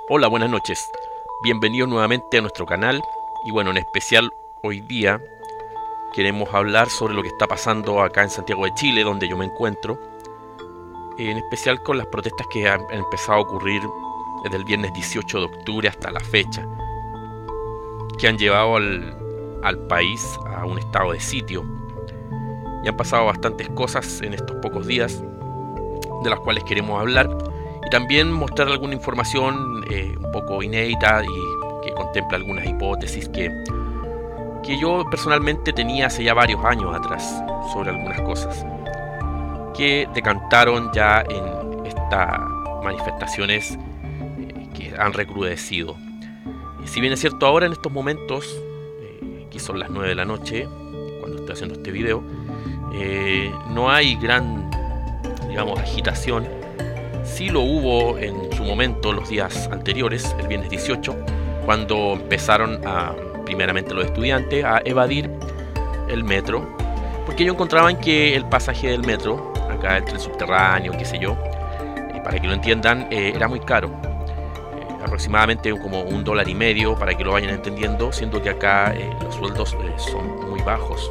Hola, buenas noches. Bienvenidos nuevamente a nuestro canal. Y bueno, en especial hoy día queremos hablar sobre lo que está pasando acá en Santiago de Chile, donde yo me encuentro. En especial con las protestas que han empezado a ocurrir desde el viernes 18 de octubre hasta la fecha, que han llevado al país a un estado de sitio. Y han pasado bastantes cosas en estos pocos días, de las cuales queremos hablar. Y también mostrar alguna información un poco inédita y que contempla algunas hipótesis que yo personalmente tenía hace ya varios años atrás sobre algunas cosas que decantaron ya en estas manifestaciones que han recrudecido. Si bien es cierto, ahora en estos momentos, aquí son las 9 de la noche, cuando estoy haciendo este video, no hay gran, digamos, agitación. Sí lo hubo en su momento los días anteriores, el viernes 18, cuando empezaron primeramente los estudiantes a evadir el metro, porque ellos encontraban que el pasaje del metro, acá entre el subterráneo, qué sé yo, para que lo entiendan, era muy caro. Aproximadamente como $1.50, para que lo vayan entendiendo, siendo que acá los sueldos son muy bajos.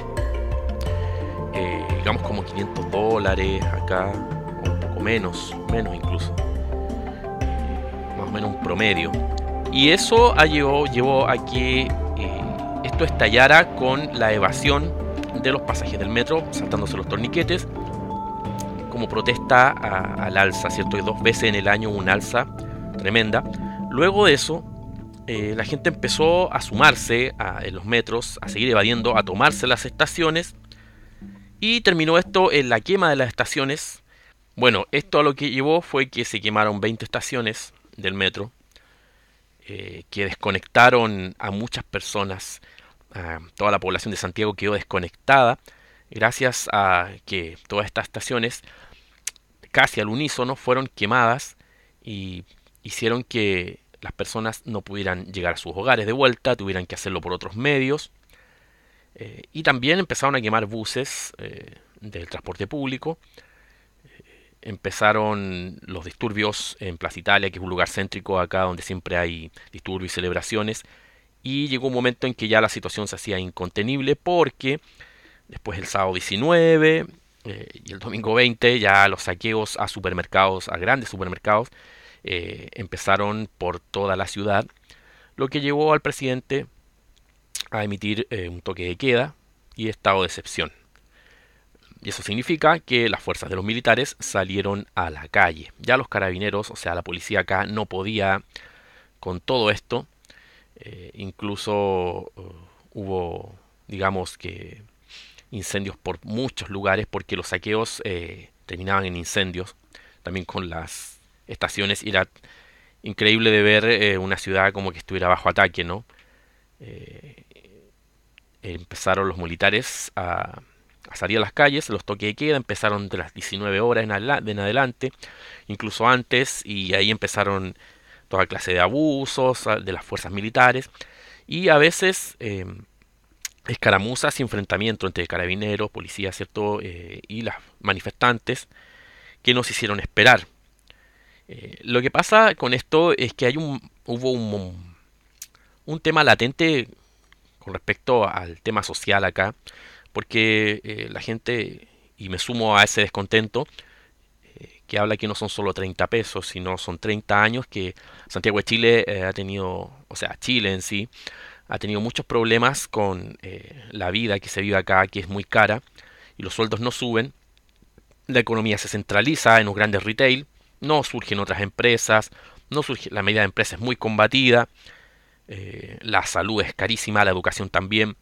Digamos como $500 acá, o un poco menos incluso. Más o menos un promedio. Y eso llevó a que esto estallara con la evasión de los pasajes del metro, saltándose los torniquetes, como protesta al alza, ¿cierto? Y 2 veces en el año un alza tremenda. Luego de eso, la gente empezó a sumarse en los metros, a seguir evadiendo, a tomarse las estaciones, y terminó esto en la quema de las estaciones. Bueno, esto a lo que llevó fue que se quemaron 20 estaciones del metro, que desconectaron a muchas personas. Toda la población de Santiago quedó desconectada gracias a que todas estas estaciones casi al unísono fueron quemadas y hicieron que las personas no pudieran llegar a sus hogares de vuelta, tuvieran que hacerlo por otros medios. Y también empezaron a quemar buses del transporte público. Empezaron los disturbios en Plaza Italia, que es un lugar céntrico acá donde siempre hay disturbios y celebraciones. Y llegó un momento en que ya la situación se hacía incontenible porque después el sábado 19 y el domingo 20 ya los saqueos a supermercados, a grandes supermercados, empezaron por toda la ciudad, lo que llevó al presidente a emitir un toque de queda y estado de excepción. Y eso significa que las fuerzas de los militares salieron a la calle. Ya los carabineros, o sea, la policía acá no podía con todo esto. Incluso hubo, digamos que, incendios por muchos lugares porque los saqueos terminaban en incendios. También con las estaciones era increíble de ver una ciudad como que estuviera bajo ataque, ¿no? Eh, Empezaron los militares a salir a las calles, los toques de queda empezaron de las 19 horas en adelante, incluso antes, y ahí empezaron toda clase de abusos de las fuerzas militares y a veces escaramuzas y enfrentamientos entre carabineros, policías, ¿cierto? Y las manifestantes que nos hicieron esperar. Lo que pasa con esto es que hubo un tema latente con respecto al tema social acá, porque la gente, y me sumo a ese descontento, que habla que no son solo 30 pesos, sino son 30 años que Santiago de Chile ha tenido, o sea, Chile en sí, ha tenido muchos problemas con la vida que se vive acá, que es muy cara, y los sueldos no suben, la economía se centraliza en los grandes retail, no surgen otras empresas, no surge, la medida de empresa es muy combatida, la salud es carísima, la educación también,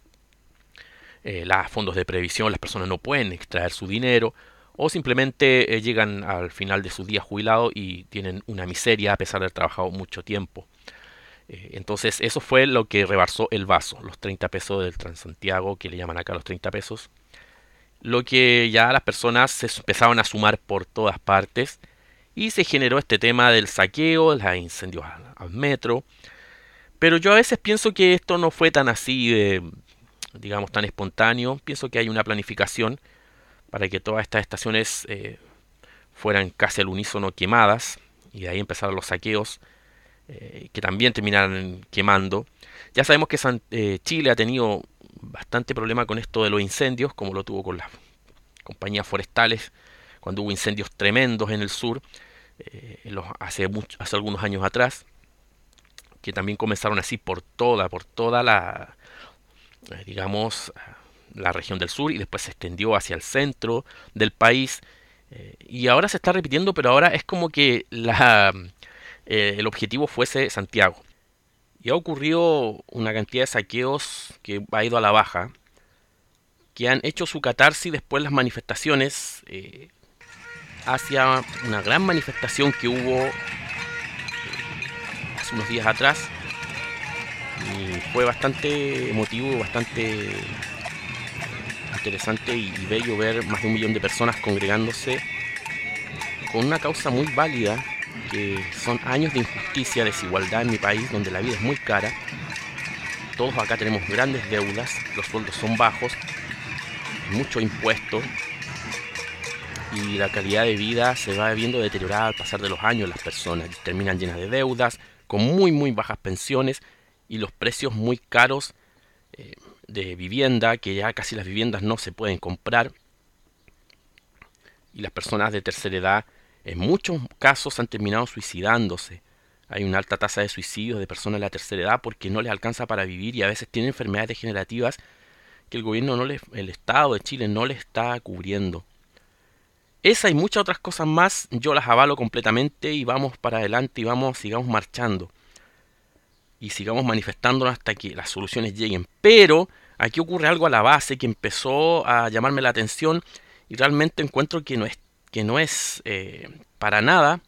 los fondos de previsión, las personas no pueden extraer su dinero, o simplemente llegan al final de sus días jubilados y tienen una miseria a pesar de haber trabajado mucho tiempo. Entonces eso fue lo que rebalsó el vaso, los 30 pesos del Transantiago, que le llaman acá los 30 pesos, lo que ya las personas se empezaron a sumar por todas partes y se generó este tema del saqueo, de los incendios al metro. Pero yo a veces pienso que esto no fue tan así, digamos, tan espontáneo. Pienso que hay una planificación para que todas estas estaciones fueran casi al unísono quemadas y de ahí empezaron los saqueos que también terminaron quemando. Ya sabemos que Chile ha tenido bastante problema con esto de los incendios, como lo tuvo con las compañías forestales, cuando hubo incendios tremendos en el sur, hace algunos años atrás, que también comenzaron así por toda digamos, la región del sur y después se extendió hacia el centro del país. Y ahora se está repitiendo, pero ahora es como que el objetivo fuese Santiago. Y ha ocurrido una cantidad de saqueos que ha ido a la baja, que han hecho su catarsis después las manifestaciones, hacia una gran manifestación que hubo hace unos días atrás. Y fue bastante emotivo, bastante interesante y bello ver más de 1 millón de personas congregándose con una causa muy válida, que son años de injusticia, desigualdad en mi país, donde la vida es muy cara. Todos acá tenemos grandes deudas, los sueldos son bajos, mucho impuesto y la calidad de vida se va viendo deteriorada al pasar de los años. Las personas terminan llenas de deudas, con muy bajas pensiones y los precios muy caros de vivienda, que ya casi las viviendas no se pueden comprar. Y las personas de tercera edad en muchos casos han terminado suicidándose. Hay una alta tasa de suicidios de personas de la tercera edad porque no les alcanza para vivir y a veces tienen enfermedades degenerativas que el gobierno el Estado de Chile no les está cubriendo. Esa y muchas otras cosas más yo las avalo completamente y vamos para adelante y sigamos marchando y sigamos manifestándonos hasta que las soluciones lleguen. Pero aquí ocurre algo a la base que empezó a llamarme la atención y realmente encuentro que no es para nada,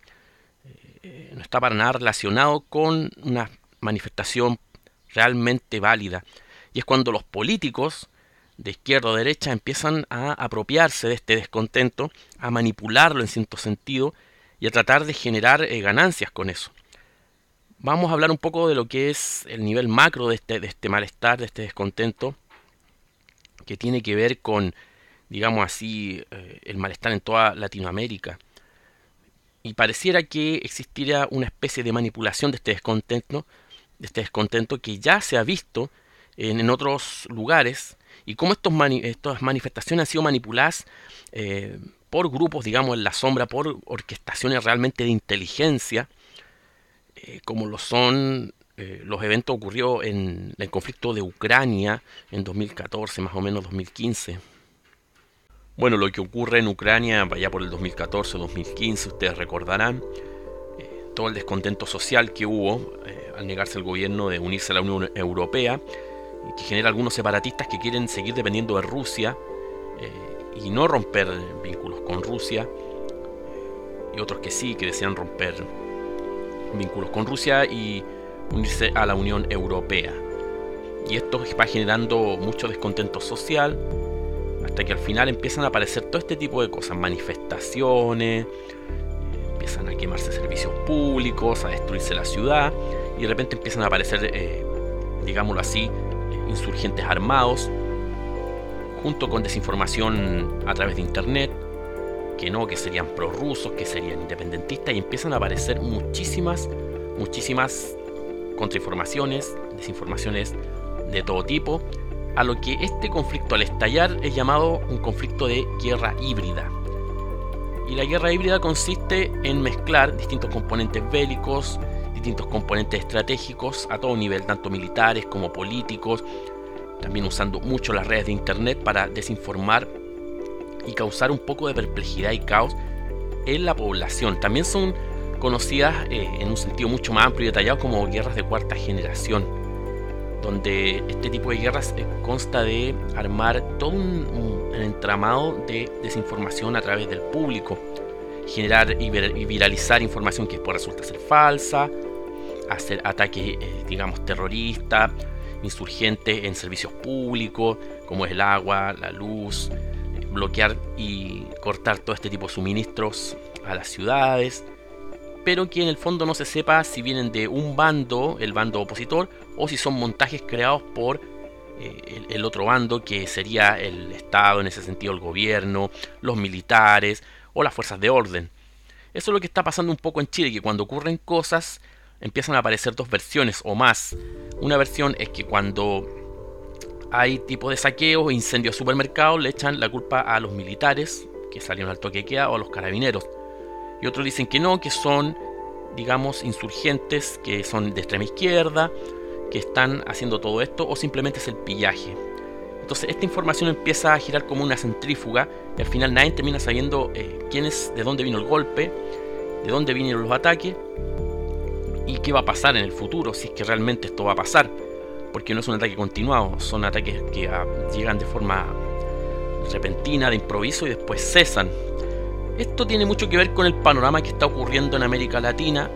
no está para nada relacionado con una manifestación realmente válida. Y es cuando los políticos de izquierda o derecha empiezan a apropiarse de este descontento, a manipularlo en cierto sentido y a tratar de generar ganancias con eso. Vamos a hablar un poco de lo que es el nivel macro de este malestar, de este descontento, que tiene que ver con, digamos así, el malestar en toda Latinoamérica. Y pareciera que existiera una especie de manipulación de este descontento que ya se ha visto en otros lugares, y cómo estas manifestaciones han sido manipuladas por grupos, digamos, en la sombra, por orquestaciones realmente de inteligencia, como lo son los eventos ocurridos en el conflicto de Ucrania en 2014, más o menos 2015. Bueno, lo que ocurre en Ucrania, allá por el 2014-2015, ustedes recordarán todo el descontento social que hubo al negarse el gobierno de unirse a la Unión Europea, que genera algunos separatistas que quieren seguir dependiendo de Rusia y no romper vínculos con Rusia, y otros que sí, que desean romper vínculos con Rusia y unirse a la Unión Europea. Y esto va generando mucho descontento social, hasta que al final empiezan a aparecer todo este tipo de cosas, manifestaciones, empiezan a quemarse servicios públicos, a destruirse la ciudad, y de repente empiezan a aparecer, digámoslo así, insurgentes armados, junto con desinformación a través de internet, que serían prorrusos, que serían independentistas, y empiezan a aparecer muchísimas contrainformaciones, desinformaciones de todo tipo, a lo que este conflicto al estallar es llamado un conflicto de guerra híbrida. Y la guerra híbrida consiste en mezclar distintos componentes bélicos, distintos componentes estratégicos a todo nivel, tanto militares como políticos, también usando mucho las redes de internet para desinformar y causar un poco de perplejidad y caos en la población. También son conocidas en un sentido mucho más amplio y detallado como guerras de cuarta generación, donde este tipo de guerras consta de armar todo un entramado de desinformación a través del público, generar y viralizar información que después resulta ser falsa, hacer ataques, digamos, terroristas, insurgentes en servicios públicos, como es el agua, la luz, bloquear y cortar todo este tipo de suministros a las ciudades, pero que en el fondo no se sepa si vienen de un bando, el bando opositor, o si son montajes creados por el otro bando, que sería el Estado, en ese sentido el gobierno, los militares o las fuerzas de orden. Eso es lo que está pasando un poco en Chile, que cuando ocurren cosas, empiezan a aparecer dos versiones o más. Una versión es que cuando hay tipo de saqueos o incendios a supermercados, le echan la culpa a los militares que salieron al toque de queda o a los carabineros. Y otros dicen que no, que son, digamos, insurgentes, que son de extrema izquierda, que están haciendo todo esto, o simplemente es el pillaje. Entonces esta información empieza a girar como una centrífuga y al final nadie termina sabiendo de dónde vino el golpe, de dónde vinieron los ataques y qué va a pasar en el futuro, si es que realmente esto va a pasar. Porque no es un ataque continuado, son ataques que llegan de forma repentina, de improviso, y después cesan. Esto tiene mucho que ver con el panorama que está ocurriendo en América Latina,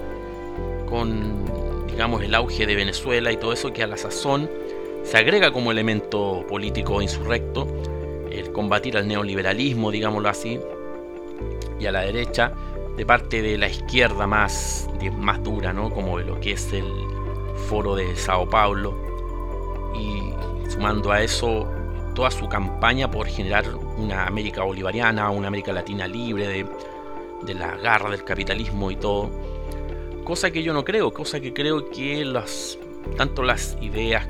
con, digamos, el auge de Venezuela y todo eso, que a la sazón se agrega como elemento político insurrecto, el combatir al neoliberalismo, digámoslo así, y a la derecha, de parte de la izquierda más dura, ¿no? Como lo que es el Foro de Sao Paulo, y sumando a eso toda su campaña por generar una América bolivariana, una América Latina libre de la garra del capitalismo y todo, cosa que yo no creo, cosa que creo que tanto las ideas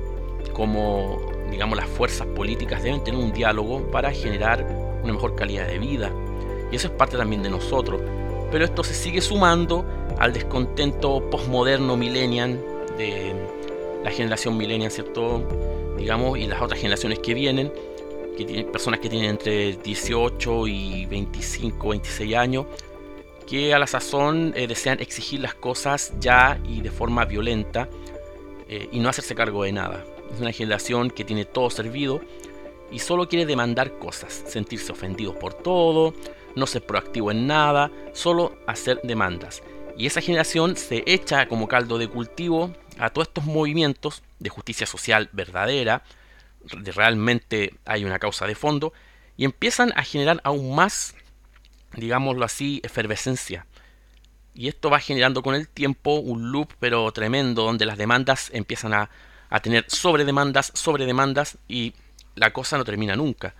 como, digamos, las fuerzas políticas deben tener un diálogo para generar una mejor calidad de vida, y eso es parte también de nosotros. Pero esto se sigue sumando al descontento postmoderno millennial de la generación millennial, ¿cierto? Digamos, y las otras generaciones que vienen, que tienen personas que tienen entre 18 y 25, 26 años, que a la sazón desean exigir las cosas ya y de forma violenta, y no hacerse cargo de nada. Es una generación que tiene todo servido y solo quiere demandar cosas, sentirse ofendidos por todo, no ser proactivo en nada, solo hacer demandas. Y esa generación se echa como caldo de cultivo a todos estos movimientos de justicia social verdadera, de realmente hay una causa de fondo, y empiezan a generar aún más, digámoslo así, efervescencia. Y esto va generando con el tiempo un loop pero tremendo, donde las demandas empiezan a tener sobre demandas, y la cosa no termina nunca.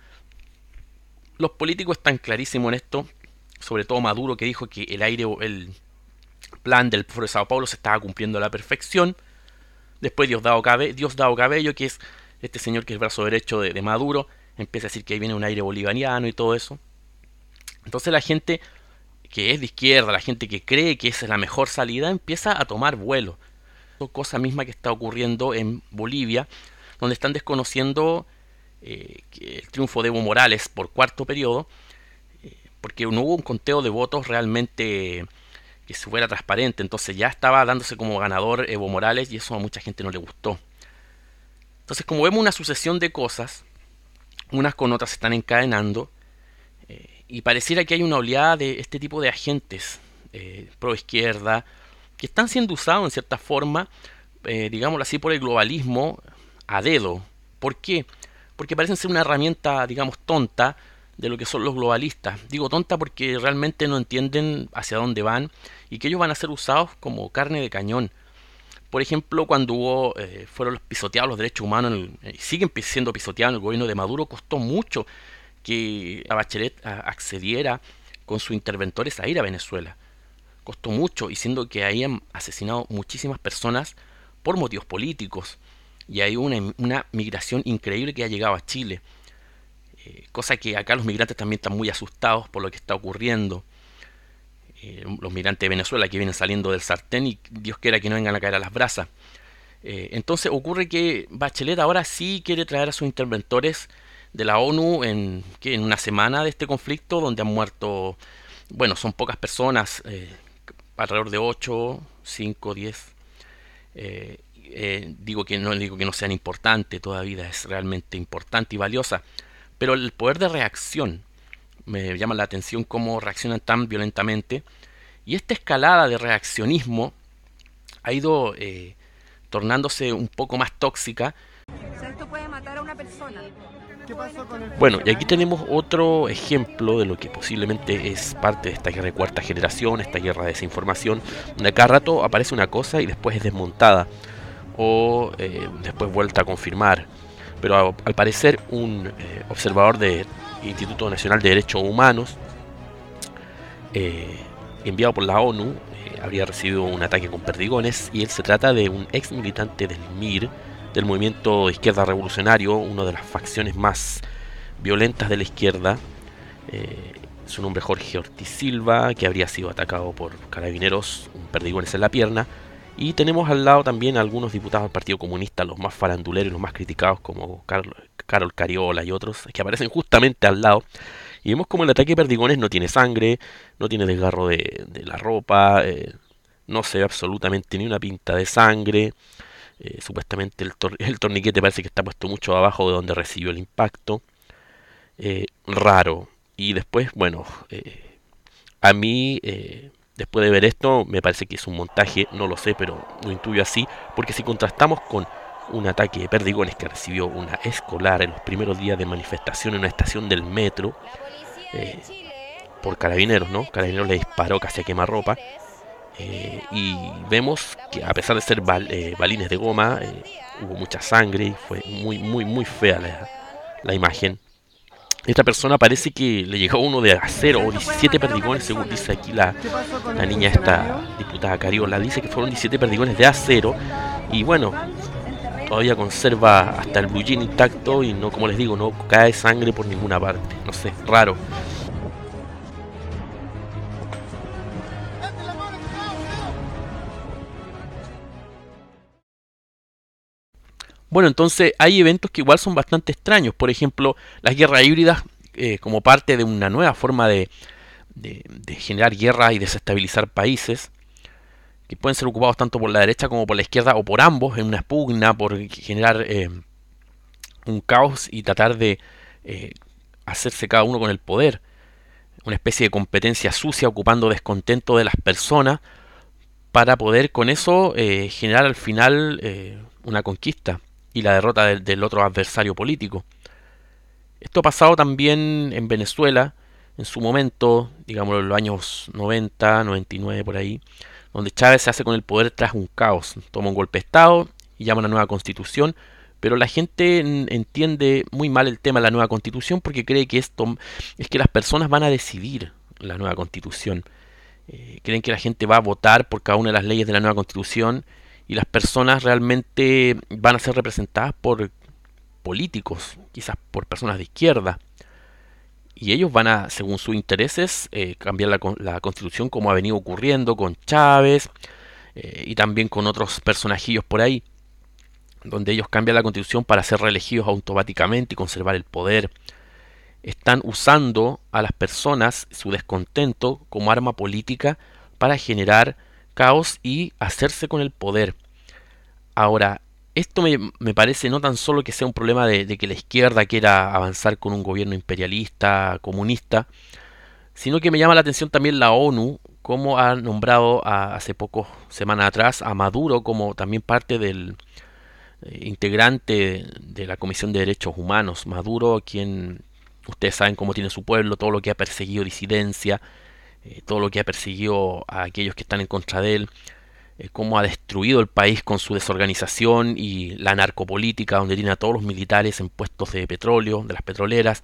Los políticos están clarísimos en esto, sobre todo Maduro, que dijo que el plan del Foro de Sao Paulo se estaba cumpliendo a la perfección. Después Diosdado Cabello, que es este señor que es el brazo derecho de Maduro, empieza a decir que ahí viene un aire bolivariano y todo eso. Entonces la gente que es de izquierda, la gente que cree que esa es la mejor salida, empieza a tomar vuelo. Cosa misma que está ocurriendo en Bolivia, donde están desconociendo el triunfo de Evo Morales por cuarto periodo, porque no hubo un conteo de votos realmente que fuera transparente. Entonces ya estaba dándose como ganador Evo Morales, y eso a mucha gente no le gustó. Entonces, como vemos una sucesión de cosas, unas con otras se están encadenando, y pareciera que hay una oleada de este tipo de agentes pro izquierda que están siendo usados en cierta forma, digámoslo así, por el globalismo a dedo. ¿Por qué? Porque parecen ser una herramienta, digamos, tonta de lo que son los globalistas. Digo tonta porque realmente no entienden hacia dónde van, y que ellos van a ser usados como carne de cañón. Por ejemplo, cuando fueron pisoteados los derechos humanos, siguen siendo pisoteados en el gobierno de Maduro, costó mucho que a Bachelet accediera con sus interventores a ir a Venezuela. Costó mucho, y siendo que ahí han asesinado muchísimas personas por motivos políticos, y hay una migración increíble que ha llegado a Chile, cosa que acá los migrantes también están muy asustados por lo que está ocurriendo. Los migrantes de Venezuela que vienen saliendo del sartén, y Dios quiera que no vengan a caer a las brasas. Entonces ocurre que Bachelet ahora sí quiere traer a sus interventores de la ONU en una semana de este conflicto, donde han muerto, bueno, son pocas personas, alrededor de 8, 5, 10. Digo que no sean importantes, toda vida es realmente importante y valiosa, pero el poder de reacción me llama la atención, cómo reaccionan tan violentamente, y esta escalada de reaccionismo ha ido tornándose un poco más tóxica. O sea, esto puede matar a una persona. Bueno, y aquí tenemos otro ejemplo de lo que posiblemente es parte de esta guerra de cuarta generación, esta guerra de desinformación, donde cada rato aparece una cosa y después es desmontada, o después vuelta a confirmar. Pero al parecer un observador del Instituto Nacional de Derechos Humanos enviado por la ONU, habría recibido un ataque con perdigones y él se trata de un ex militante del MIR, del movimiento de izquierda revolucionario, una de las facciones más violentas de la izquierda. Su nombre es Jorge Ortiz Silva, que habría sido atacado por carabineros, un perdigones en la pierna. Y tenemos al lado también a algunos diputados del Partido Comunista, los más faranduleros y los más criticados, como Carol Cariola y otros, que aparecen justamente al lado. Y vemos como el ataque de perdigones no tiene sangre, no tiene desgarro de la ropa, no se ve absolutamente ni una pinta de sangre. Supuestamente el torniquete parece que está puesto mucho abajo de donde recibió el impacto. Raro. Y después, bueno, a mí, después de ver esto, me parece que es un montaje, no lo sé, pero lo intuyo así, porque si contrastamos con un ataque de perdigones que recibió una escolar en los primeros días de manifestación en una estación del metro, eh, por carabineros, ¿no? Carabineros le disparó casi a quemarropa. Y vemos que a pesar de ser balines de goma, hubo mucha sangre y fue muy fea la imagen. Esta persona parece que le llegó uno de acero o 17 perdigones, según dice aquí la niña esta diputada Cariola. Dice que fueron 17 perdigones de acero y bueno, todavía conserva hasta el blue jean intacto y no, como les digo, no cae sangre por ninguna parte. No sé, raro. Bueno, entonces hay eventos que igual son bastante extraños. Por ejemplo, las guerras híbridas como parte de una nueva forma de generar guerra y desestabilizar países, que pueden ser ocupados tanto por la derecha como por la izquierda o por ambos en una pugna por generar un caos y tratar de eh, hacerse cada uno con el poder. Una especie de competencia sucia ocupando descontento de las personas para poder con eso generar al final una conquista y la derrota del otro adversario político. Esto ha pasado también en Venezuela, en su momento, digamos en los años 90, 99 por ahí, donde Chávez se hace con el poder tras un caos. Toma un golpe de Estado y llama a una nueva constitución, pero la gente entiende muy mal el tema de la nueva constitución porque cree que esto es que las personas van a decidir la nueva constitución. Creen que la gente va a votar por cada una de las leyes de la nueva constitución y las personas realmente van a ser representadas por políticos, quizás por personas de izquierda. Y ellos van a, según sus intereses, cambiar la constitución como ha venido ocurriendo con Chávez y también con otros personajillos por ahí, donde ellos cambian la constitución para ser reelegidos automáticamente y conservar el poder. Están usando a las personas, su descontento, como arma política para generar caos y hacerse con el poder. Ahora, esto me parece no tan solo que sea un problema de que la izquierda quiera avanzar con un gobierno imperialista, comunista, sino que me llama la atención también la ONU, como ha nombrado hace pocas semanas atrás a Maduro como también parte del integrante de la Comisión de Derechos Humanos. Maduro, quien ustedes saben cómo tiene su pueblo, todo lo que ha perseguido disidencia, todo lo que ha perseguido a aquellos que están en contra de él, cómo ha destruido el país con su desorganización y la narcopolítica, donde tiene a todos los militares en puestos de petróleo, de las petroleras,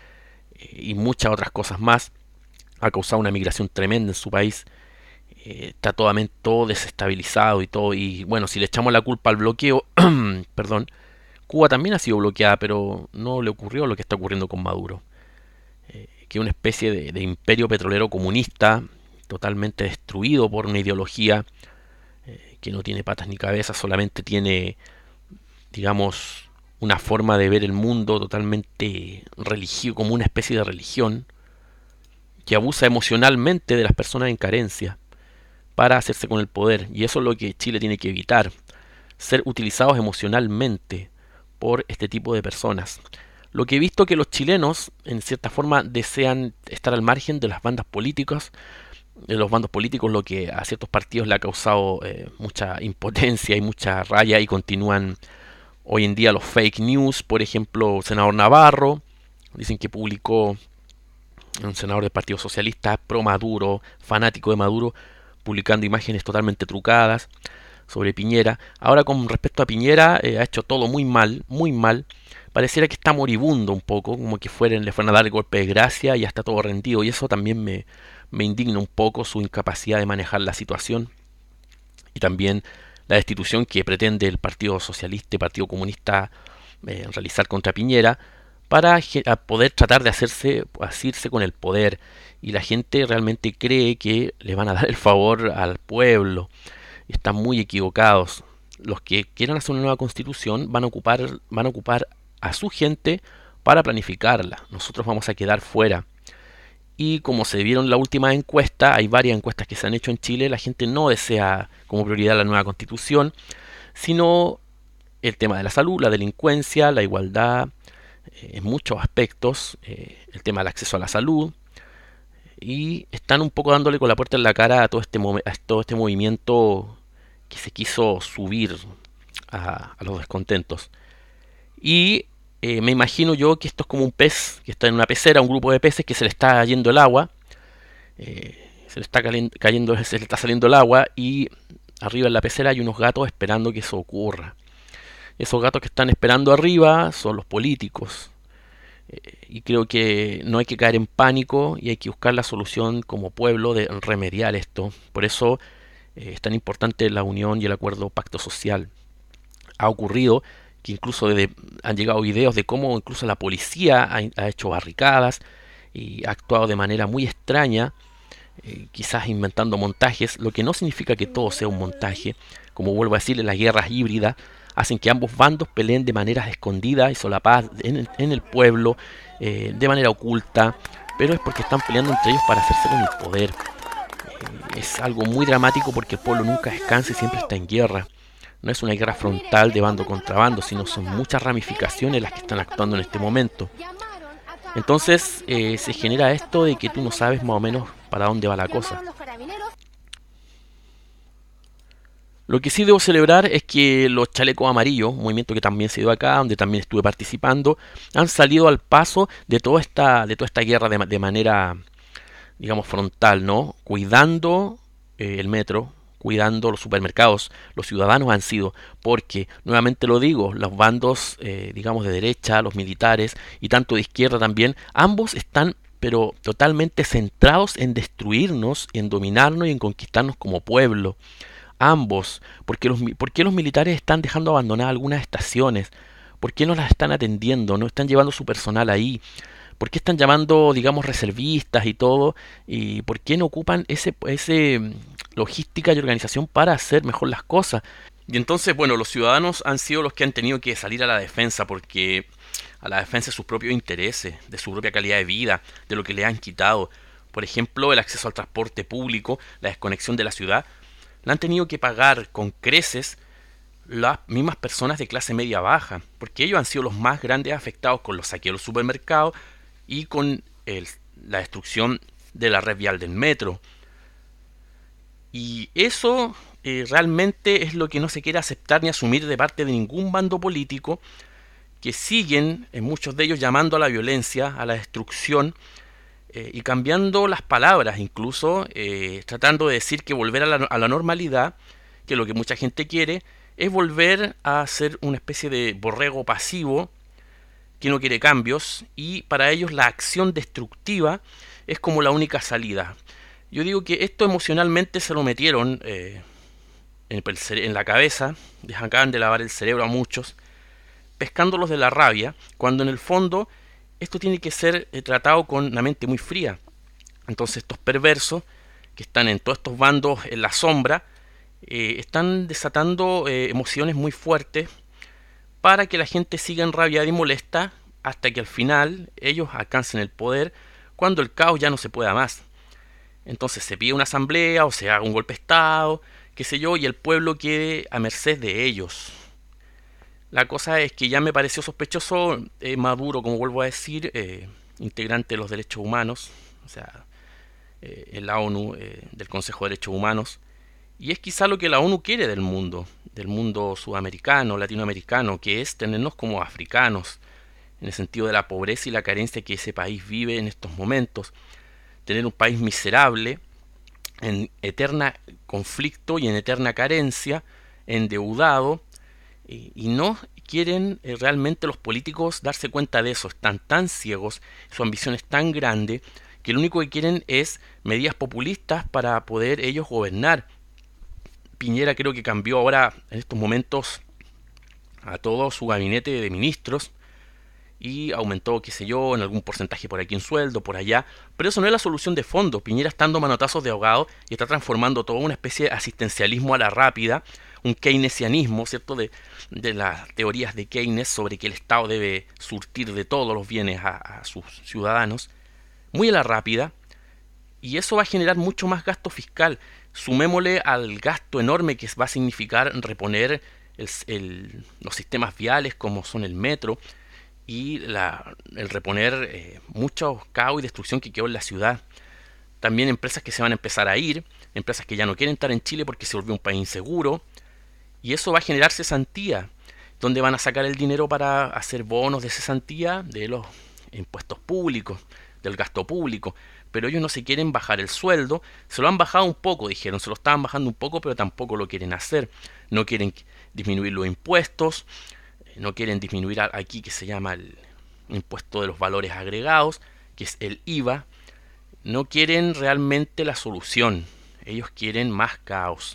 y muchas otras cosas más. Ha causado una migración tremenda en su país. Está todo desestabilizado y todo. Y bueno, si le echamos la culpa al bloqueo, perdón, Cuba también ha sido bloqueada, pero no le ocurrió lo que está ocurriendo con Maduro, que es una especie de imperio petrolero comunista, totalmente destruido por una ideología que no tiene patas ni cabezas, solamente tiene, digamos, una forma de ver el mundo totalmente religioso, como una especie de religión, que abusa emocionalmente de las personas en carencia para hacerse con el poder. Y eso es lo que Chile tiene que evitar, ser utilizados emocionalmente por este tipo de personas. Lo que he visto que los chilenos, en cierta forma, desean estar al margen de las bandas políticas, de los bandos políticos, lo que a ciertos partidos le ha causado mucha impotencia y mucha raya y continúan hoy en día los fake news. Por ejemplo, el senador Navarro, dicen que publicó un senador del Partido Socialista pro Maduro, fanático de Maduro, publicando imágenes totalmente trucadas sobre Piñera. Ahora con respecto a Piñera, ha hecho todo muy mal, muy mal. Pareciera que está moribundo un poco, como que le fueran a dar el golpe de gracia y ya está todo rendido. Y eso también me Me indigna un poco su incapacidad de manejar la situación y también la destitución que pretende el Partido Socialista y Partido Comunista realizar contra Piñera para poder tratar de asirse con el poder. Y la gente realmente cree que le van a dar el favor al pueblo. Están muy equivocados. Los que quieran hacer una nueva constitución van a ocupar a su gente para planificarla. Nosotros vamos a quedar fuera. Y como se vieron la última encuesta, hay varias encuestas que se han hecho en Chile, la gente no desea como prioridad la nueva constitución, sino el tema de la salud, la delincuencia, la igualdad, en muchos aspectos, el tema del acceso a la salud, y están un poco dándole con la puerta en la cara a todo este movimiento que se quiso subir a los descontentos. Y me imagino yo que esto es como un pez que está en una pecera, un grupo de peces que se le está yendo el agua, se le está cayendo, se le está saliendo el agua y arriba en la pecera hay unos gatos esperando que eso ocurra. Esos gatos que están esperando arriba son los políticos. Y creo que no hay que caer en pánico y hay que buscar la solución como pueblo de remediar esto. Por eso es tan importante la unión y el acuerdo pacto social. Ha ocurrido que incluso han llegado videos de cómo incluso la policía ha hecho barricadas y ha actuado de manera muy extraña, quizás inventando montajes, lo que no significa que todo sea un montaje. Como vuelvo a decirle, las guerras híbridas hacen que ambos bandos peleen de maneras escondidas y solapadas en el pueblo, de manera oculta, pero es porque están peleando entre ellos para hacerse con el poder. Es algo muy dramático porque el pueblo nunca descansa y siempre está en guerra. No es una guerra frontal de bando contra bando, sino son muchas ramificaciones las que están actuando en este momento. Entonces se genera esto de que tú no sabes más o menos para dónde va la cosa. Lo que sí debo celebrar es que los chalecos amarillos, un movimiento que también se dio acá, donde también estuve participando, han salido al paso de toda esta guerra de manera, digamos, frontal, ¿no? Cuidando el metro, cuidando los supermercados. Los ciudadanos han sido, porque, nuevamente lo digo, los bandos, digamos, de derecha, los militares y tanto de izquierda también, ambos están pero totalmente centrados en destruirnos, en dominarnos y en conquistarnos como pueblo. Ambos, ¿por qué los militares están dejando abandonadas algunas estaciones? ¿Por qué no las están atendiendo? ¿No están llevando su personal ahí? ¿Por qué están llamando, digamos, reservistas y todo? ¿Y por qué no ocupan ese logística y organización para hacer mejor las cosas? Y entonces, bueno, los ciudadanos han sido los que han tenido que salir a la defensa, porque a la defensa de sus propios intereses, de su propia calidad de vida, de lo que le han quitado. Por ejemplo, el acceso al transporte público, la desconexión de la ciudad, la han tenido que pagar con creces las mismas personas de clase media baja, porque ellos han sido los más grandes afectados con los saqueos de los supermercados y con la destrucción de la red vial del metro. Y eso realmente es lo que no se quiere aceptar ni asumir de parte de ningún bando político, que siguen, en muchos de ellos, llamando a la violencia, a la destrucción, y cambiando las palabras, incluso tratando de decir que volver a la normalidad, que lo que mucha gente quiere es volver a ser una especie de borrego pasivo que no quiere cambios, y para ellos la acción destructiva es como la única salida. Yo digo que esto emocionalmente se lo metieron en la cabeza, les acaban de lavar el cerebro a muchos, pescándolos de la rabia, cuando en el fondo esto tiene que ser tratado con una mente muy fría. Entonces estos perversos que están en todos estos bandos en la sombra están desatando emociones muy fuertes para que la gente siga enrabiada y molesta hasta que al final ellos alcancen el poder cuando el caos ya no se pueda más. Entonces se pide una asamblea o se haga un golpe de estado, qué sé yo, y el pueblo quede a merced de ellos. La cosa es que ya me pareció sospechoso Maduro, como vuelvo a decir, integrante de los derechos humanos, o sea, en la ONU, del Consejo de Derechos Humanos, y es quizá lo que la ONU quiere del mundo sudamericano, latinoamericano, que es tenernos como africanos, en el sentido de la pobreza y la carencia que ese país vive en estos momentos. Tener un país miserable, en eterna conflicto y en eterna carencia, endeudado, y no quieren realmente los políticos darse cuenta de eso. Están tan ciegos, su ambición es tan grande, que lo único que quieren es medidas populistas para poder ellos gobernar. Piñera creo que cambió ahora en estos momentos a todo su gabinete de ministros y aumentó, qué sé yo, en algún porcentaje por aquí en sueldo, por allá, pero eso no es la solución de fondo. Piñera está dando manotazos de ahogado y está transformando todo una especie de asistencialismo a la rápida, un keynesianismo, ¿cierto?, de las teorías de Keynes sobre que el Estado debe surtir de todos los bienes a sus ciudadanos, muy a la rápida, y eso va a generar mucho más gasto fiscal. Sumémosle al gasto enorme que va a significar reponer los sistemas viales como son el metro y el reponer mucho caos y destrucción que quedó en la ciudad. También empresas que se van a empezar a ir, empresas que ya no quieren estar en Chile porque se volvió un país inseguro, y eso va a generar cesantía. ¿Dónde van a sacar el dinero para hacer bonos de cesantía? De los impuestos públicos, del gasto público. Pero ellos no se quieren bajar el sueldo, se lo han bajado un poco, dijeron, se lo estaban bajando un poco, pero tampoco lo quieren hacer. No quieren disminuir los impuestos, no quieren disminuir aquí que se llama el impuesto de los valores agregados, que es el IVA. No quieren realmente la solución, ellos quieren más caos.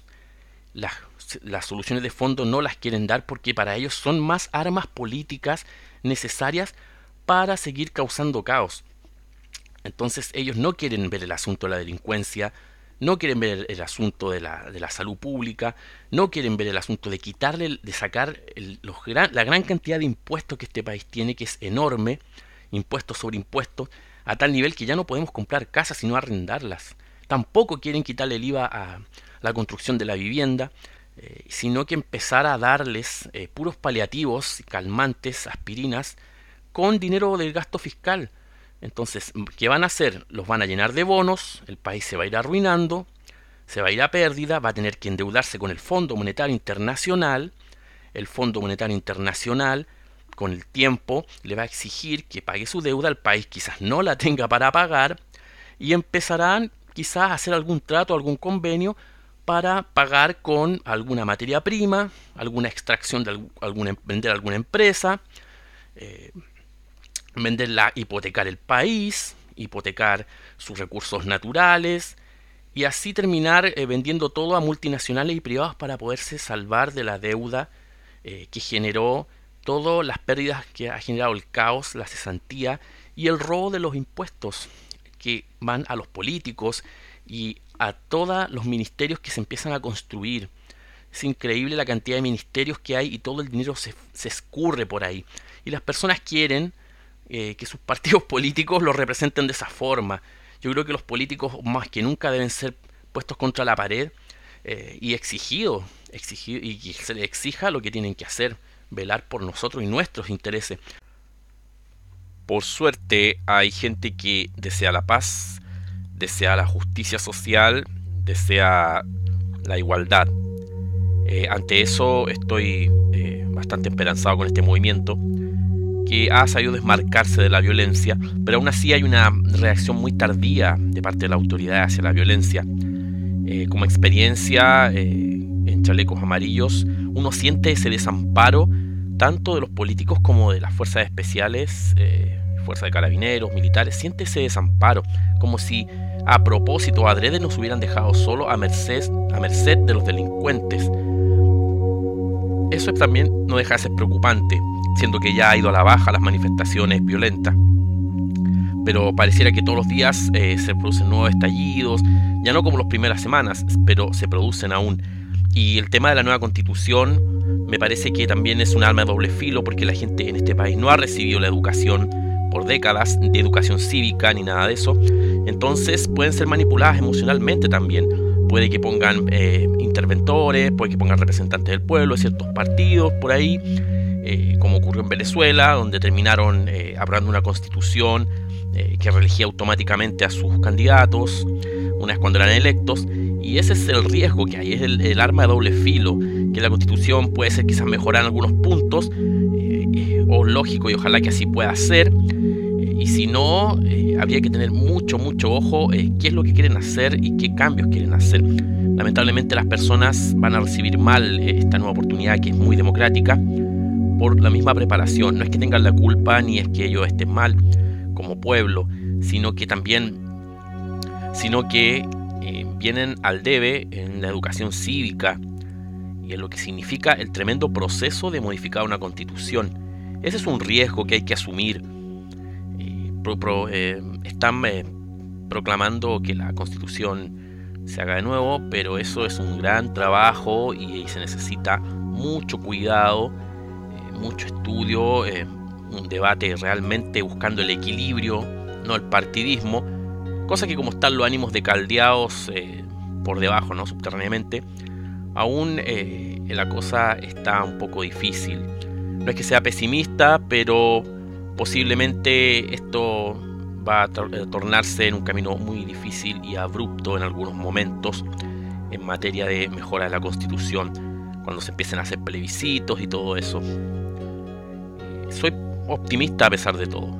Las soluciones de fondo no las quieren dar porque para ellos son más armas políticas necesarias para seguir causando caos. Entonces ellos no quieren ver el asunto de la delincuencia, no quieren ver el asunto de la salud pública, no quieren ver el asunto de quitarle, de sacar la gran cantidad de impuestos que este país tiene, que es enorme, impuestos sobre impuestos, a tal nivel que ya no podemos comprar casas sino arrendarlas. Tampoco quieren quitarle el IVA a la construcción de la vivienda, sino que empezar a darles puros paliativos, calmantes, aspirinas, con dinero del gasto fiscal. Entonces, ¿qué van a hacer? Los van a llenar de bonos, el país se va a ir arruinando, se va a ir a pérdida, va a tener que endeudarse con el Fondo Monetario Internacional. El Fondo Monetario Internacional, con el tiempo, le va a exigir que pague su deuda, el país quizás no la tenga para pagar, y empezarán quizás a hacer algún trato, algún convenio, para pagar con alguna materia prima, alguna extracción de vender alguna empresa, hipotecar el país, hipotecar sus recursos naturales y así terminar vendiendo todo a multinacionales y privados para poderse salvar de la deuda que generó todas las pérdidas que ha generado el caos, la cesantía y el robo de los impuestos que van a los políticos y a todos los ministerios que se empiezan a construir. Es increíble la cantidad de ministerios que hay y todo el dinero se escurre por ahí. Y las personas quieren que sus partidos políticos los representen de esa forma. Yo creo que los políticos más que nunca deben ser puestos contra la pared y exigidos y que se les exija lo que tienen que hacer, velar por nosotros y nuestros intereses. Por suerte hay gente que desea la paz, desea la justicia social, desea la igualdad. Ante eso estoy bastante esperanzado con este movimiento que ha sabido desmarcarse de la violencia, pero aún así hay una reacción muy tardía de parte de la autoridad hacia la violencia. Como experiencia en Chalecos Amarillos, uno siente ese desamparo tanto de los políticos como de las fuerzas especiales, fuerzas de carabineros, militares, siente ese desamparo, como si a propósito, adrede nos hubieran dejado solo a merced de los delincuentes. Eso también no deja de ser preocupante, siendo que ya ha ido a la baja las manifestaciones violentas. Pero pareciera que todos los días se producen nuevos estallidos, ya no como las primeras semanas, pero se producen aún. Y el tema de la nueva constitución me parece que también es un arma de doble filo, porque la gente en este país no ha recibido la educación por décadas, de educación cívica ni nada de eso. Entonces pueden ser manipuladas emocionalmente también. Puede que pongan interventores, puede que pongan representantes del pueblo de ciertos partidos por ahí, como ocurrió en Venezuela, donde terminaron aprobando una constitución que reelegía automáticamente a sus candidatos una vez cuando eran electos. Y ese es el riesgo que hay, es el arma de doble filo, que la constitución puede ser quizás mejorar en algunos puntos, o lógico, y ojalá que así pueda ser. Y si no, habría que tener mucho ojo qué es lo que quieren hacer y qué cambios quieren hacer. Lamentablemente las personas van a recibir mal esta nueva oportunidad, que es muy democrática, por la misma preparación. No es que tengan la culpa ni es que ellos estén mal como pueblo, sino que también sino que vienen al debe en la educación cívica y en lo que significa el tremendo proceso de modificar una constitución. Ese es un riesgo que hay que asumir. Están proclamando que la constitución se haga de nuevo, pero eso es un gran trabajo y se necesita mucho cuidado, mucho estudio, un debate realmente buscando el equilibrio, no el partidismo, cosa que como están los ánimos decaldeados por debajo, ¿no? Subterráneamente, aún la cosa está un poco difícil. No es que sea pesimista, pero posiblemente esto va a tornarse en un camino muy difícil y abrupto en algunos momentos en materia de mejora de la Constitución, cuando se empiecen a hacer plebiscitos y todo eso. Soy optimista a pesar de todo.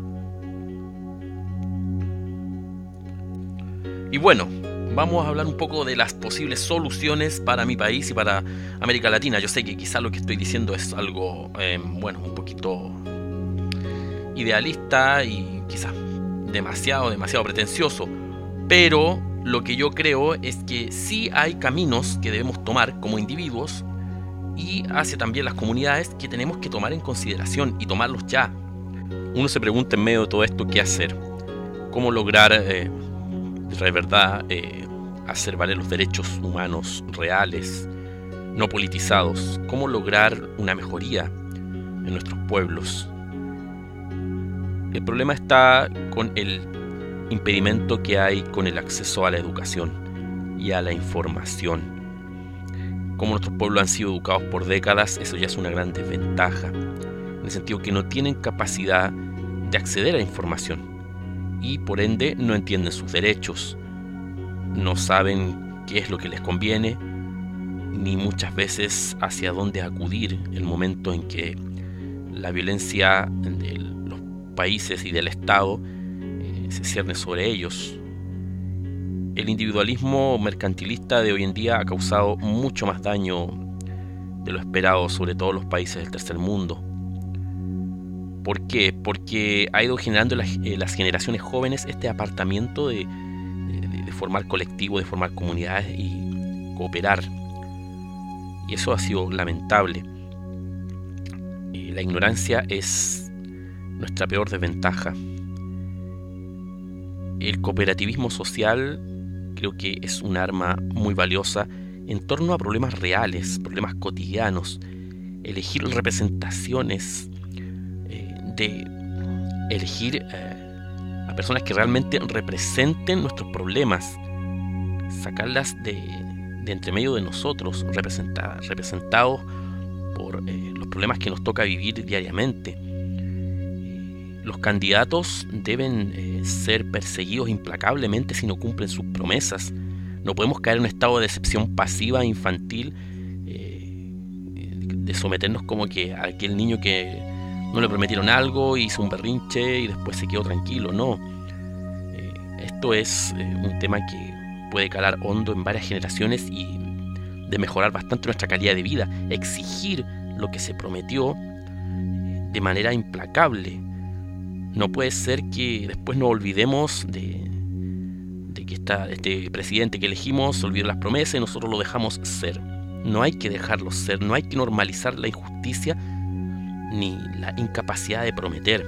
Y bueno, vamos a hablar un poco de las posibles soluciones para mi país y para América Latina. Yo sé que quizá lo que estoy diciendo es algo, un poquito idealista y quizás demasiado pretencioso, pero lo que yo creo es que sí hay caminos que debemos tomar como individuos y hacia también las comunidades que tenemos que tomar en consideración y tomarlos ya. Uno se pregunta en medio de todo esto qué hacer, cómo lograr de verdad hacer valer los derechos humanos reales, no politizados, cómo lograr una mejoría en nuestros pueblos. El problema está con el impedimento que hay con el acceso a la educación y a la información. Como nuestros pueblos han sido educados por décadas, eso ya es una gran desventaja, en el sentido que no tienen capacidad de acceder a la información y por ende no entienden sus derechos, no saben qué es lo que les conviene, ni muchas veces hacia dónde acudir en el momento en que la violencia de los países y del Estado se cierne sobre ellos. El individualismo mercantilista de hoy en día ha causado mucho más daño de lo esperado, sobre todo en los países del tercer mundo. ¿Por qué? Porque ha ido generando en las generaciones jóvenes este apartamiento de formar colectivos, de formar comunidades y cooperar. Y eso ha sido lamentable. La ignorancia es nuestra peor desventaja. El cooperativismo social creo que es un arma muy valiosa en torno a problemas reales, problemas cotidianos. Elegir representaciones, de elegir a personas que realmente representen nuestros problemas, sacarlas de entre medio de nosotros, representados por los problemas que nos toca vivir diariamente. Los candidatos deben ser perseguidos implacablemente si no cumplen sus promesas. No podemos caer en un estado de decepción pasiva e infantil, de someternos como que a aquel niño que no le prometieron algo, hizo un berrinche y después se quedó tranquilo. No. Esto es un tema que puede calar hondo en varias generaciones y de mejorar bastante nuestra calidad de vida. Exigir lo que se prometió de manera implacable. No puede ser que después nos olvidemos de que este presidente que elegimos se olvidó las promesas y nosotros lo dejamos ser. No hay que dejarlo ser, no hay que normalizar la injusticia ni la incapacidad de prometer.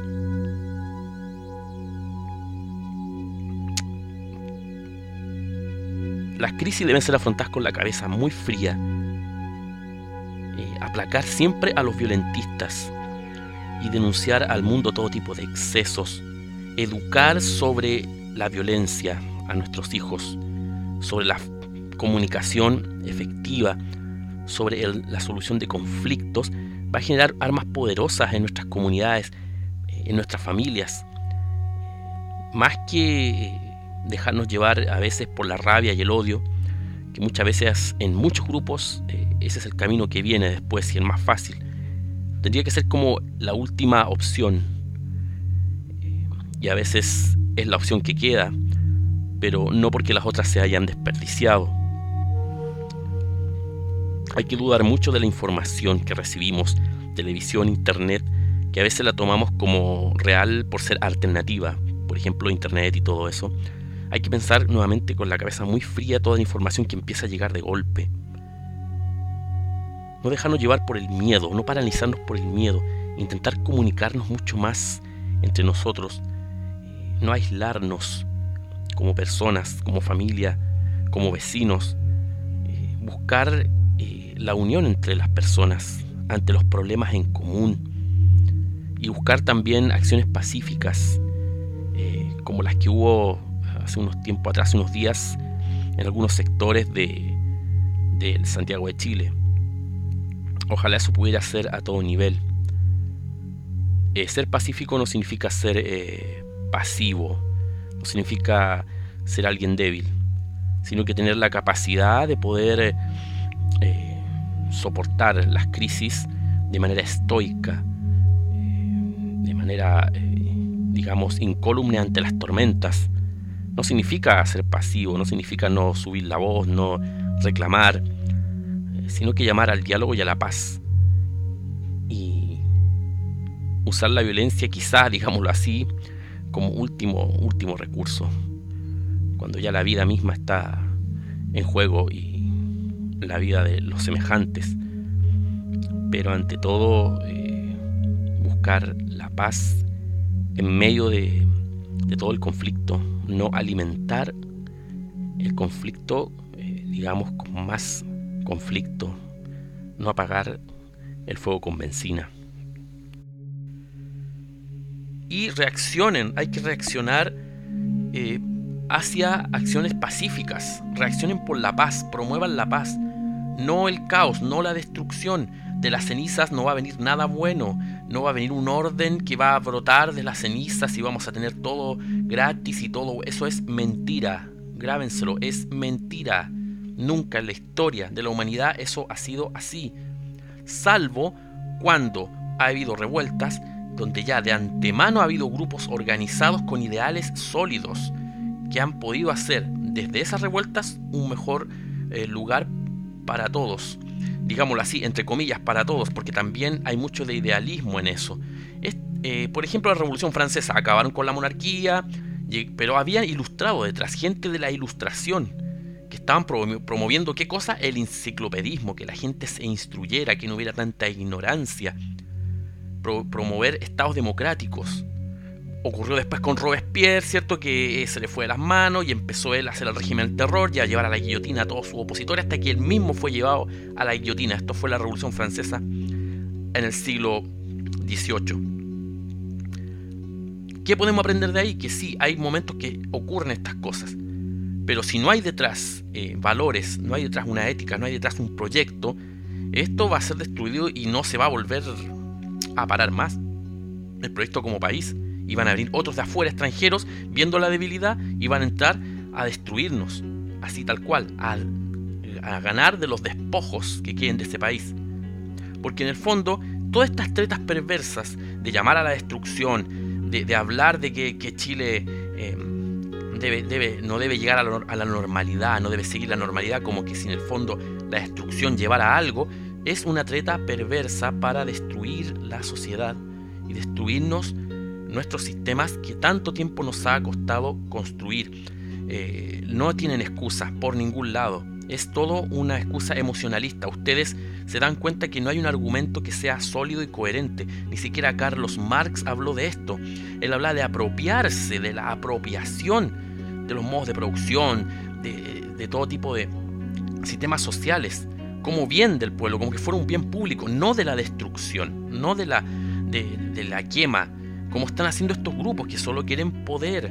Las crisis deben ser afrontadas con la cabeza muy fría, aplacar siempre a los violentistas y denunciar al mundo todo tipo de excesos, educar sobre la violencia a nuestros hijos, sobre la comunicación efectiva, sobre la solución de conflictos, va a generar armas poderosas en nuestras comunidades, en nuestras familias. Más que dejarnos llevar a veces por la rabia y el odio, que muchas veces en muchos grupos ese es el camino que viene después y el más fácil. Tendría que ser como la última opción, y a veces es la opción que queda, pero no porque las otras se hayan desperdiciado. Hay que dudar mucho de la información que recibimos, televisión, internet, que a veces la tomamos como real por ser alternativa, por ejemplo internet y todo eso. Hay que pensar nuevamente con la cabeza muy fría toda la información que empieza a llegar de golpe. No dejarnos llevar por el miedo, no paralizarnos por el miedo, intentar comunicarnos mucho más entre nosotros, no aislarnos como personas, como familia, como vecinos, buscar la unión entre las personas ante los problemas en común y buscar también acciones pacíficas como las que hubo hace unos tiempos atrás, unos días, en algunos sectores de Santiago de Chile. Ojalá eso pudiera ser a todo nivel. Ser pacífico no significa ser pasivo, no significa ser alguien débil, sino que tener la capacidad de poder soportar las crisis de manera estoica, de manera, digamos, incólume ante las tormentas. No significa ser pasivo, no significa no subir la voz, no reclamar, sino que llamar al diálogo y a la paz. Y usar la violencia, quizá, digámoslo así, como último recurso, cuando ya la vida misma está en juego y la vida de los semejantes. Pero ante todo, buscar la paz en medio de todo el conflicto, no alimentar el conflicto, digamos, con más conflicto, no apagar el fuego con benzina. Y reaccionen, hay que reaccionar hacia acciones pacíficas, reaccionen por la paz, promuevan la paz, no el caos, no la destrucción. De las cenizas no va a venir nada bueno, no va a venir un orden que va a brotar de las cenizas y vamos a tener todo gratis y todo. Eso es mentira, grábenselo, es mentira. Nunca en la historia de la humanidad eso ha sido así, salvo cuando ha habido revueltas donde ya de antemano ha habido grupos organizados con ideales sólidos que han podido hacer desde esas revueltas un mejor lugar para todos, digámoslo así, entre comillas, para todos, porque también hay mucho de idealismo en eso. Por ejemplo, la Revolución Francesa, acabaron con la monarquía, pero había ilustrado detrás, gente de la ilustración, que estaban promoviendo, ¿qué cosa? El enciclopedismo, que la gente se instruyera, que no hubiera tanta ignorancia, promover estados democráticos. Ocurrió después con Robespierre, ¿cierto? Que se le fue de las manos y empezó él a hacer el régimen del terror y a llevar a la guillotina a todos sus opositores hasta que él mismo fue llevado a la guillotina. Esto fue la Revolución Francesa en el siglo XVIII. ¿Qué podemos aprender de ahí? Que sí, hay momentos que ocurren estas cosas, pero si no hay detrás valores, no hay detrás una ética, no hay detrás un proyecto, esto va a ser destruido y no se va a volver a parar más el proyecto como país. Y van a venir otros de afuera, extranjeros, viendo la debilidad y van a entrar a destruirnos, así tal cual, a ganar de los despojos que queden de este país. Porque en el fondo, todas estas tretas perversas de llamar a la destrucción, de hablar de que Chile no debe llegar a la normalidad, no debe seguir la normalidad, como que si en el fondo la destrucción llevara a algo, es una treta perversa para destruir la sociedad y destruirnos nuestros sistemas que tanto tiempo nos ha costado construir. No tienen excusas por ningún lado. Es todo una excusa emocionalista. Ustedes se dan cuenta que no hay un argumento que sea sólido y coherente. Ni siquiera Carlos Marx habló de esto. Él habla de apropiarse, de la apropiación de los modos de producción, de todo tipo de sistemas sociales, como bien del pueblo, como que fuera un bien público, no de la destrucción, no de la quema, como están haciendo estos grupos que solo quieren poder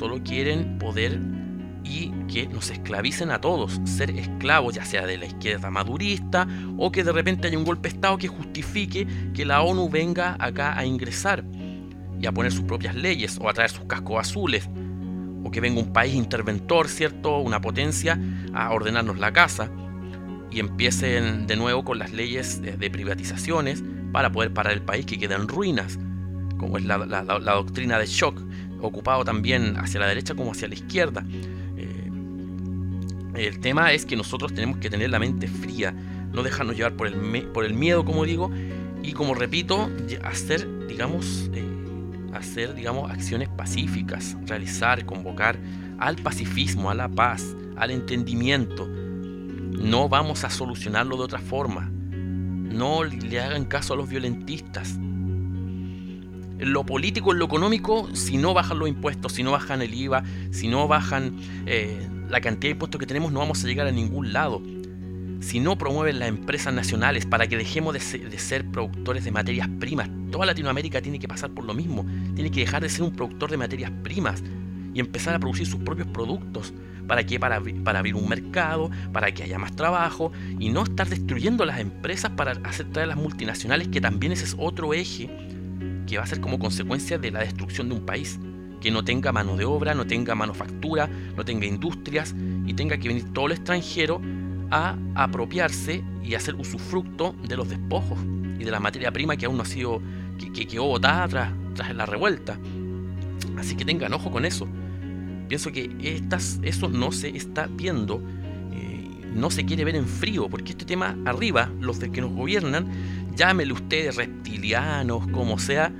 y que nos esclavicen a todos, ser esclavos, ya sea de la izquierda madurista o que de repente haya un golpe de estado que justifique que la ONU venga acá a ingresar y a poner sus propias leyes o a traer sus cascos azules, o que venga un país interventor, ¿cierto?, una potencia a ordenarnos la casa y empiecen de nuevo con las leyes de privatizaciones para poder parar el país que queda en ruinas, como es la doctrina de shock, ocupado también hacia la derecha como hacia la izquierda. El tema es que nosotros tenemos que tener la mente fría, no dejarnos llevar por el miedo, como digo, y como repito, hacer digamos, acciones pacíficas, realizar, convocar al pacifismo, a la paz, al entendimiento. No vamos a solucionarlo de otra forma. No le hagan caso a los violentistas. En lo político, en lo económico, si no bajan los impuestos, si no bajan el IVA, si no bajan la cantidad de impuestos que tenemos, no vamos a llegar a ningún lado. Si no promueven las empresas nacionales para que dejemos de ser productores de materias primas, toda Latinoamérica tiene que pasar por lo mismo. Tiene que dejar de ser un productor de materias primas y empezar a producir sus propios productos. ¿Para qué? Para abrir un mercado, para que haya más trabajo y no estar destruyendo las empresas para hacer traer las multinacionales, que también ese es otro eje que va a ser como consecuencia de la destrucción de un país, que no tenga mano de obra, no tenga manufactura, no tenga industrias y tenga que venir todo el extranjero a apropiarse y hacer usufructo de los despojos y de la materia prima que aún no ha sido, que quedó botada tras la revuelta. Así que tengan ojo con eso. Pienso que eso no se está viendo, no se quiere ver en frío, porque este tema arriba, los de que nos gobiernan, llámele ustedes reptilianos, como sea,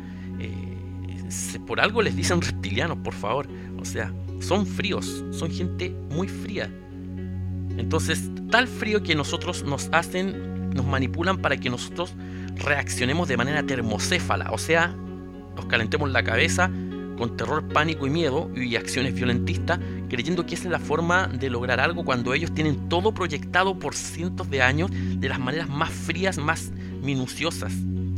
por algo les dicen reptilianos, por favor. O sea, son fríos, son gente muy fría. Entonces, tal frío que nosotros nos manipulan para que nosotros reaccionemos de manera termocéfala, o sea, nos calentemos la cabeza con terror, pánico y miedo y acciones violentistas, creyendo que esa es la forma de lograr algo cuando ellos tienen todo proyectado por cientos de años de las maneras más frías, más minuciosas.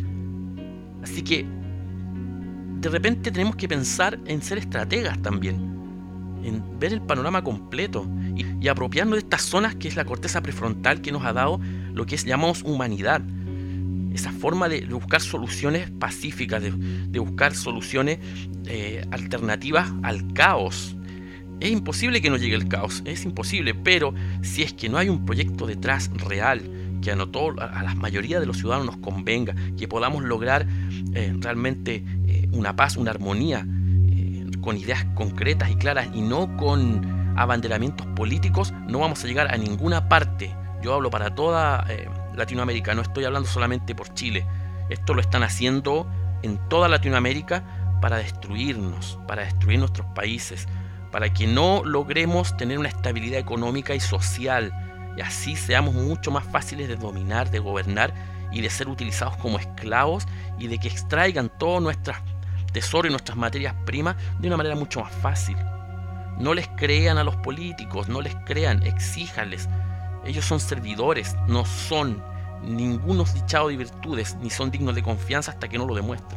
Así que de repente tenemos que pensar en ser estrategas también, en ver el panorama completo y apropiarnos de estas zonas que es la corteza prefrontal que nos ha dado lo que llamamos humanidad. Esa forma de buscar soluciones pacíficas, de buscar soluciones alternativas al caos. Es imposible que no llegue el caos, es imposible, pero si es que no hay un proyecto detrás real que a la mayoría de los ciudadanos nos convenga, que podamos lograr realmente una paz, una armonía, con ideas concretas y claras y no con abanderamientos políticos, no vamos a llegar a ninguna parte. Yo hablo para toda Latinoamérica, no estoy hablando solamente por Chile. Esto lo están haciendo en toda Latinoamérica para destruirnos, para destruir nuestros países, para que no logremos tener una estabilidad económica y social y así seamos mucho más fáciles de dominar, de gobernar y de ser utilizados como esclavos y de que extraigan todo nuestro tesoro y nuestras materias primas de una manera mucho más fácil. No les crean a los políticos, no les crean, exíjanles. Ellos son servidores, no son ningunos dichados de virtudes, ni son dignos de confianza hasta que no lo demuestren.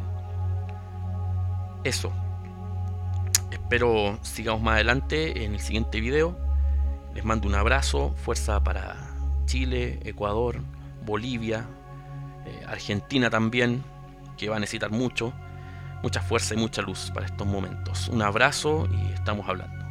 Eso. Espero sigamos más adelante en el siguiente video. Les mando un abrazo, fuerza para Chile, Ecuador, Bolivia, Argentina también, que va a necesitar mucha fuerza y mucha luz para estos momentos. Un abrazo y estamos hablando.